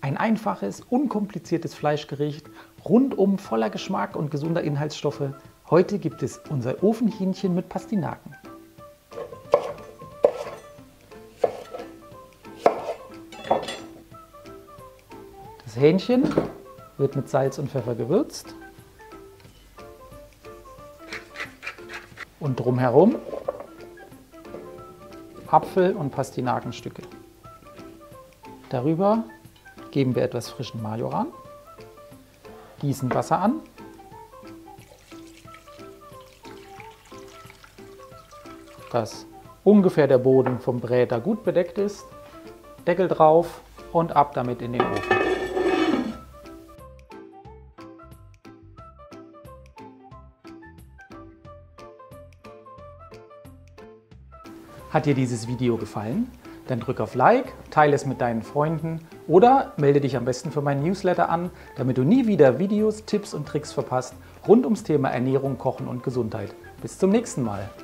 Ein einfaches, unkompliziertes Fleischgericht, rundum voller Geschmack und gesunder Inhaltsstoffe. Heute gibt es unser Ofenhähnchen mit Pastinaken. Das Hähnchen wird mit Salz und Pfeffer gewürzt und drumherum Apfel- und Pastinakenstücke. Darüber geben wir etwas frischen Majoran, gießen Wasser an, dass ungefähr der Boden vom Bräter gut bedeckt ist, Deckel drauf und ab damit in den Ofen. Hat dir dieses Video gefallen? Dann drück auf Like, teile es mit deinen Freunden oder melde dich am besten für meinen Newsletter an, damit du nie wieder Videos, Tipps und Tricks verpasst rund ums Thema Ernährung, Kochen und Gesundheit. Bis zum nächsten Mal.